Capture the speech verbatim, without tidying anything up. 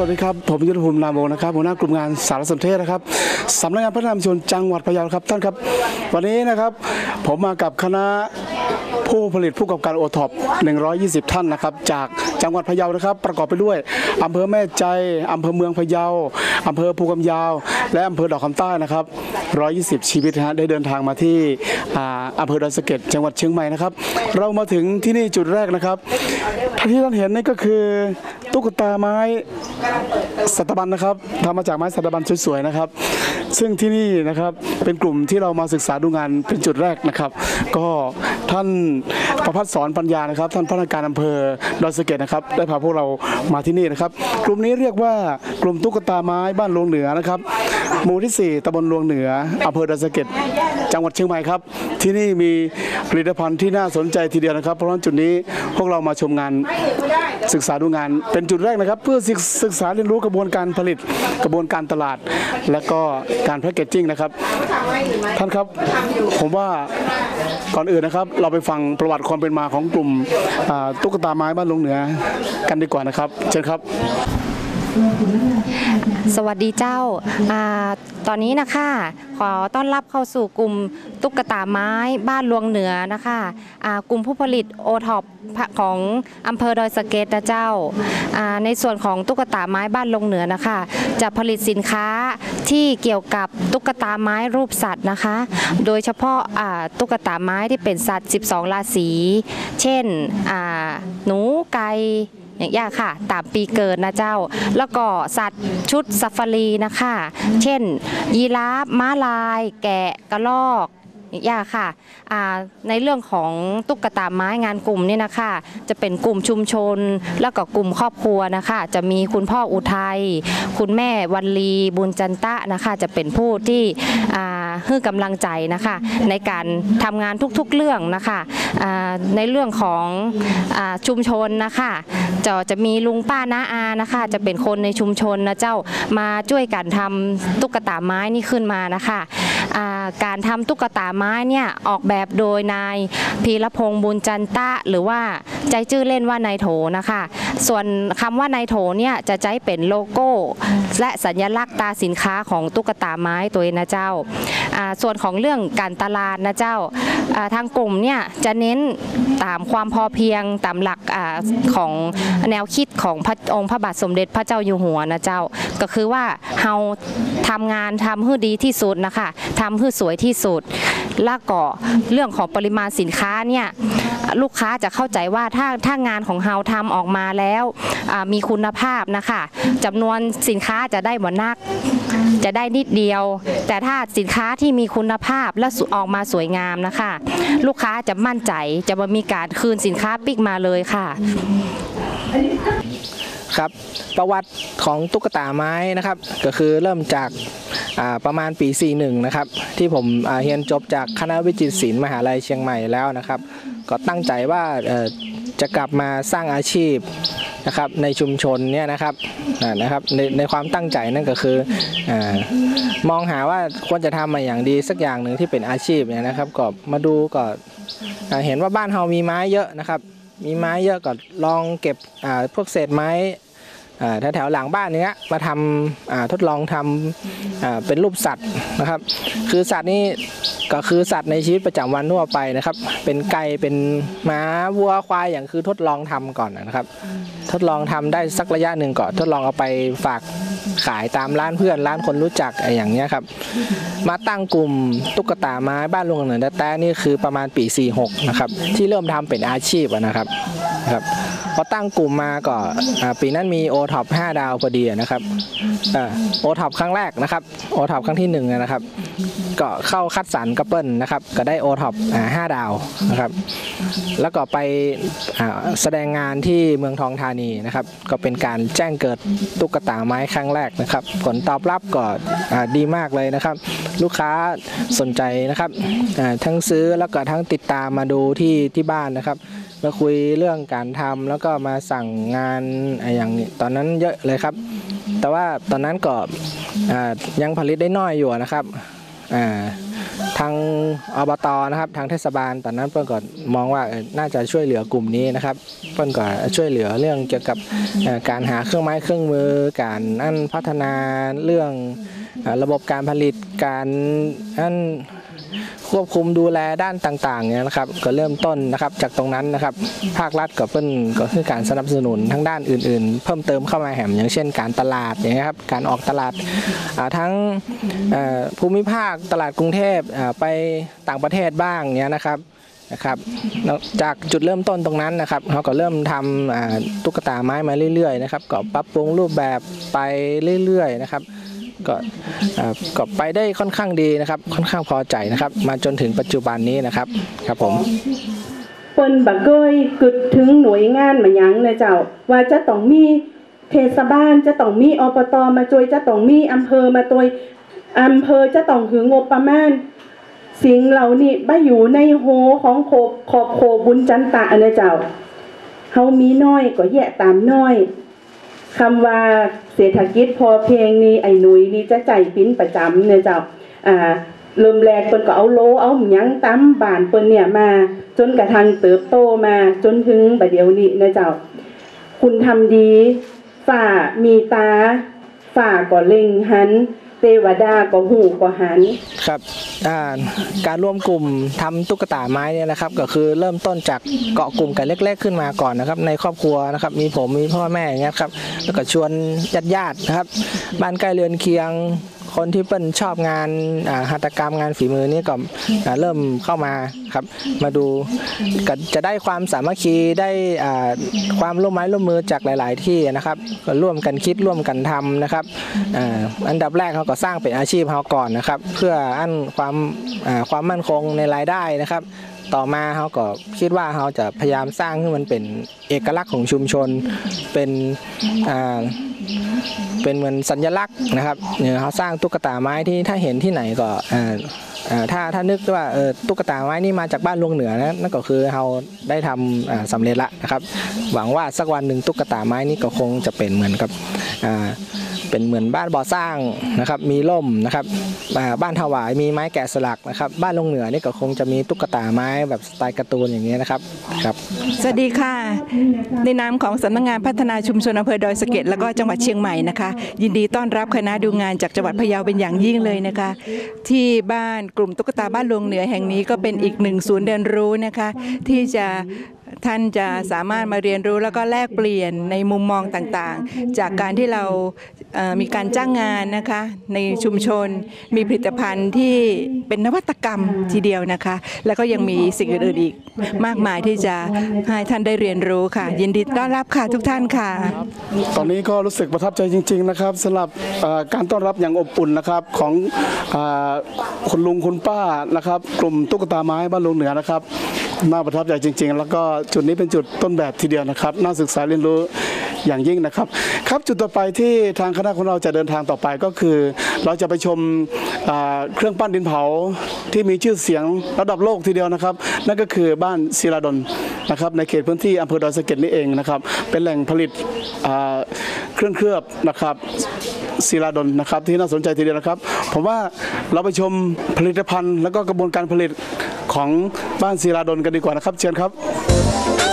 วัสดีครับผมยุทธภูมินามวงศ์นะครับหัวหน้ากลุ่มงานสารสนเทศนะครับสำนักงานพัฒนาชุมชนจังหวัดพะเยาครับท่านครับวันนี้นะครับผมมากับคณะผู้ผลิตผู้ประกอบการโอท็อปหนึ่งร้อยยี่สิบท่านนะครับจากจังหวัดพะเยานะครับประกอบไปด้วยอำเภอแม่ใจอำเภอเมืองพะเยาอำเภอภูกำยาวและอำเภอดอกคำใต้นะครับหนึ่งร้อยยี่สิบชีวิตนะฮะได้เดินทางมาที่อำเภอดอยสะเก็ดจังหวัดเชียงใหม่นะครับเรามาถึงที่นี่จุดแรกนะครับที่ท่านเห็นนี่ก็คือตุ๊กตาไม้สัตบันนะครับทำมาจากไม้สัตบันสวยๆนะครับซึ่งที่นี่นะครับเป็นกลุ่มที่เรามาศึกษาดูงานเป็นจุดแรกนะครับก็ท่านประภัสสรปัญญานะครับท่านผู้ว่าการอำเภอดอยสะเก็ดนะครับได้พาพวกเรามาที่นี่นะครับกลุ่มนี้เรียกว่ากลุ่มตุ๊กตาไม้บ้านลวงเหนือนะครับหมู่ที่สี่ตำบลลวงเหนืออำเภอดอยสะเก็ดจังหวัดเชียงใหม่ครับที่นี่มีผลิตภัณฑ์ที่น่าสนใจทีเดียวนะครับเพราะฉะนั้นจุดนี้พวกเรามาชมงานศึกษาดูงานเป็นจุดแรกนะครับเพื่อศึกษาเรียนรู้กระบวนการผลิตกระบวนการตลาดและก็การแพ็กเกจจิ้งนะครับท่านครับผมว่าก่อนอื่นนะครับเราไปฟังประวัติความเป็นมาของกลุ่มตุ๊กตาไม้บ้านลวงเหนือกันดีกว่านะครับเชิญครับสวัสดีเจ้าอ่าตอนนี้นะคะขอต้อนรับเข้าสู่กลุ่มตุ๊กตาไม้บ้านลวงเหนือนะคะอ่ากลุ่มผู้ผลิตโอท็อปของอำเภอดอยสะเก็ดนะเจ้าอ่าในส่วนของตุ๊กตาไม้บ้านลวงเหนือนะคะจะผลิตสินค้าที่เกี่ยวกับตุ๊กตาไม้รูปสัตว์นะคะโดยเฉพาะอ่าตุ๊กตาไม้ที่เป็นสัตว์สิบสองราศีเช่นอ่าหนูไก่อย่างยากค่ะตามปีเกิดนะเจ้าแล้วก็สัตว์ชุดซาฟารีนะคะเช่นยีราฟม้าลายแกะกระรอกยากค่ะในเรื่องของตุ๊กตาไม้งานกลุ่มนี่นะคะจะเป็นกลุ่มชุมชนแล้วก็กลุ่มครอบครัวนะคะจะมีคุณพ่ออุทัยคุณแม่วันลีบุญจันตะนะคะจะเป็นผู้ที่ให้กำลังใจนะคะในการทำงานทุกๆเรื่องนะคะในเรื่องของชุมชนนะคะจะจะมีลุงป้าน้าอานะคะจะเป็นคนในชุมชนนะเจ้ามาช่วยกันทำตุ๊กตาไม้นี่ขึ้นมานะคะการทำตุ๊กตาไม้เนี่ยออกแบบโดยนายพีรพงษ์บุญจันตะหรือว่าใจชื่อเล่นว่านายโถนะคะส่วนคำว่านายโถเนี่ยจะใช้เป็นโลโก้และสัญลักษณ์ตาสินค้าของตุ๊กตาไม้ตัวเองนะเจ้าส่วนของเรื่องการตลาดนะเจ้าทางกลุ่มเนี่ยจะเน้นตามความพอเพียงตามหลักของแนวคิดของพระองค์พระบาทสมเด็จพระเจ้าอยู่หัวนะเจ้าก็คือว่าเราทำงานทำให้ดีที่สุดนะคะทำให้สวยที่สุดแล้วก็เรื่องของปริมาณสินค้าเนี่ยลูกค้าจะเข้าใจว่าถ้าถ้างานของเราทำออกมาแล้วมีคุณภาพนะคะจำนวนสินค้าจะได้บ่นักจะได้นิดเดียวแต่ถ้าสินค้าที่มีคุณภาพและออกมาสวยงามนะคะลูกค้าจะมั่นใจจะไม่มีการคืนสินค้าปิ๊กมาเลยค่ะครับประวัติของตุ๊กตาไม้นะครับก็คือเริ่มจากประมาณปีสี่สิบเอ็ดนะครับที่ผมเรียนจบจากคณะวิจิตรศิลป์มหาลัยเชียงใหม่แล้วนะครับก็ตั้งใจว่าจะกลับมาสร้างอาชีพนะครับในชุมชนเนี่ยนะครับนะครับในในความตั้งใจนั่นก็คือมองหาว่าควรจะทำมาอย่างดีสักอย่างหนึ่งที่เป็นอาชีพเนี่ยนะครับก็มาดูก็เห็นว่าบ้านเรามีไม้เยอะนะครับมีไม้เยอะก็ลองเก็บพวกเศษไม้แถวแถวหลังบ้านเนี้ยมาทำทดลองทำเป็นรูปสัตว์นะครับคือสัตว์นี้ก็คือสัตว์ในชีวิตประจำวันทั่วไปนะครับเป็นไก่เป็นม้าวัวควายอย่างคือทดลองทำก่อนนะครับทดลองทำได้สักระยะหนึ่งก่อนทดลองเอาไปฝากขายตามร้านเพื่อนร้านคนรู้จักอะไรอย่างเงี้ยครับมาตั้งกลุ่มตุ๊กตาไม้บ้านลวงเหนือแต่นี่คือประมาณปีสี่สิบหกนะครับที่เริ่มทำเป็นอาชีพนะครับครับพอตั้งกลุ่มมาก็ปีนั้นมีโอท็อปห้าดาวพอดีนะครับโอท็อปครั้งแรกนะครับโอท็อปครั้งที่หนึ่งนะครับก็เข้าคัดสรรกัปเปิลนะครับก็ได้โอท็อปห้าดาวนะครับแล้วก็ไปแสดงงานที่เมืองทองธานีนะครับก็เป็นการแจ้งเกิดตุ๊กตาไม้ครั้งแรกนะครับผลตอบรับก็ดีมากเลยนะครับลูกค้าสนใจนะครับทั้งซื้อแล้วก็ทั้งติดตามมาดูที่ที่บ้านนะครับมาคุยเรื่องการทำแล้วก็มาสั่งงานอย่างนี้ตอนนั้นเยอะเลยครับแต่ว่าตอนนั้นก็ยังผลิตได้น้อยอยู่นะครับทางอบต.นะครับทางเทศบาลตอนนั้นเปิ้ลก็มองว่าน่าจะช่วยเหลือกลุ่มนี้นะครับเปิ้ลก็ช่วยเหลือเรื่องเกี่ยวกับการหาเครื่องไม้เครื่องมือการอันพัฒนาเรื่องระบบการผลิตการอันควบคุมดูแลด้านต่างๆเนี่ยนะครับก็เริ่มต้นนะครับจากตรงนั้นนะครับภาครัฐก็เปิ้ลก็คือการสนับสนุนทั้งด้านอื่นๆเพิ่มเติมเข้ามาแหมอย่างเช่นการตลาดอย่างเงี้ยครับการออกตลาดทั้งภูมิภาคตลาดกรุงเทพไปต่างประเทศบ้างเนี่ยนะครับนะครับจากจุดเริ่มต้นตรงนั้นนะครับเขาก็เริ่มทำตุ๊กตาไม้มาเรื่อยๆนะครับก็ปรับปรุงรูปแบบไปเรื่อยๆนะครับก็ก็ไปได้ค่อนข้างดีนะครับค่อนข้างพอใจนะครับมาจนถึงปัจจุบันนี้นะครับครับผมเปิ้นบักเกยกึดถึงหน่วยงานมายังนะเจ้าว่าจะต้องมีเทศบาลจะต้องมีอบตมาช่วยจะต้องมีอำเภอมาช่วยอำเภอจะต้องหืองบประมาณสิ่งเหล่านี้บ่อยู่ในโหของขอบขอบโคบุญจันตะนะเจ้าเฮามีน้อยก็แยะตามน้อยคำว่าเศรษฐกิจพอเพียงนี้ไอ้หนุ่ยนี่จะใจปิ้นประจำเนี่ยเจ้าอ่าเริ่มแรกเปิ้นก็เอาโลเอาหยังตามบ้านเปิ้นเนี่ยมาจนกระทั่งเติบโตมาจนถึงบัดเดี๋ยวนี้นะเจ้าคุณทำดีฝ่ามีตาฝ่าก็เล็งหันเทวดาก็หูก็หันครับการร่วมกลุ่มทำตุ๊กตาไม้เนี่ยนะครับก็คือเริ่มต้นจากเกาะกลุ่มกันเล็กๆขึ้นมาก่อนนะครับในครอบครัวนะครับมีผมมีพ่อแม่อย่างเงี้ยครับแล้วก็ชวนญาติๆนะครับบ้านใกล้เรือนเคียงคนที่เปิ้ลชอบงานหัตถกรรมงานฝีมือนี่ก็เริ่มเข้ามาครับมาดูก็จะได้ความสามัคคีได้ความร่วมไม้ร่วมมือจากหลายๆที่นะครับก็ร่วมกันคิดร่วมกันทำนะครับอันดับแรกเขาก็สร้างเป็นอาชีพเขาก่อนนะครับเพื่ออันความความมั่นคงในรายได้นะครับต่อมาเขาก็คิดว่าเขาจะพยายามสร้างให้มันเป็นเอกลักษณ์ของชุมชนเป็นเป็นเหมือนสัญลักษณ์นะครับเนี่ยเขาสร้างตุ๊กตาไม้ที่ถ้าเห็นที่ไหนก็ถ้าถ้านึกว่าตุ๊กตาไม้นี่มาจากบ้านลวงเหนือนะนั่นก็คือเราได้ทำสำเร็จละนะครับหวังว่าสักวันหนึ่งตุ๊กตาไม้นี่ก็คงจะเป็นเหมือนกับเป็นเหมือนบ้านบ่อสร้างนะครับมีร่มนะครับบ้านถวายมีไม้แกะสลักนะครับบ้านลงเหนือนี่ก็คงจะมีตุ๊กตาไม้แบบสไตล์การ์ตูนอย่างนี้นะครับครับสวัสดีค่ะในนามของสำนักงานพัฒนาชุมชนอำเภอดอยสะเก็ดแล้วก็จังหวัดเชียงใหม่นะคะยินดีต้อนรับคณะดูงานจากจังหวัดพะเยาเป็นอย่างยิ่งเลยนะคะที่บ้านกลุ่มตุ๊กตาบ้านลงเหนือแห่งนี้ก็เป็นอีกหนึ่งศูนย์เรียนรู้นะคะที่จะท่านจะสามารถมาเรียนรู้แล้วก็แลกเปลี่ยนในมุมมองต่างๆจากการที่เรามีการจ้างงานนะคะในชุมชนมีผลิตภัณฑ์ที่เป็นนวัตกรรมทีเดียวนะคะแล้วก็ยังมีสิ่งอื่นๆอีกมากมายที่จะให้ท่านได้เรียนรู้ค่ะยินดีต้อนรับค่ะทุกท่านค่ะตอนนี้ก็รู้สึกประทับใจจริงๆนะครับสำหรับการต้อนรับอย่างอบอุ่นนะครับของคุณลุงคุณป้านะครับกลุ่มตุ๊กตาไม้บ้านลงเหนือนะครับน่าประทับใจจริงๆแล้วก็จุดนี้เป็นจุดต้นแบบทีเดียวนะครับน่าศึกษาเรียนรู้อย่างยิ่งนะครับครับจุดต่อไปที่ทางคณะของเราจะเดินทางต่อไปก็คือเราจะไปชมเครื่องปั้นดินเผาที่มีชื่อเสียงระดับโลกทีเดียวนะครับนั่นก็คือบ้านศิลาดลนะครับในเขตพื้นที่อำเภอดอยสะเก็ดนี่เองนะครับเป็นแหล่งผลิตเครื่องเคลือบนะครับศิลาดลนะครับที่น่าสนใจทีเดียวนะครับผมว่าเราไปชมผลิตภัณฑ์แล้วก็กระบวนการผลิตของบ้านศิลาดลกันดีกว่านะครับเชิญครับ